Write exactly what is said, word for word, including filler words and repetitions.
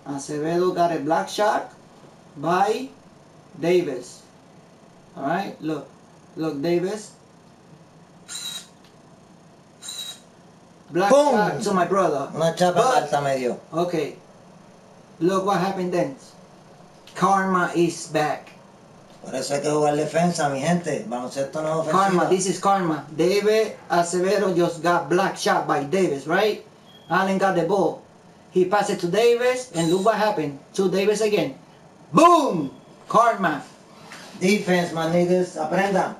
Acevedo got a black shot by Davis. Alright, look. Look, Davis. Black Boom! shot to my brother. Una chapa But- alta me dio. Okay. Look what happened then. Karma is back. Por eso hay que jugar defensa, mi gente. Baloncesto no es ofensiva. Karma, this is karma. David Acevedo just got black shot by Davis, right? Allen got the ball. He passed it to Davis, and look what happened. To Davis again. Boom! Karma. Defense, my niggas. Aprendan.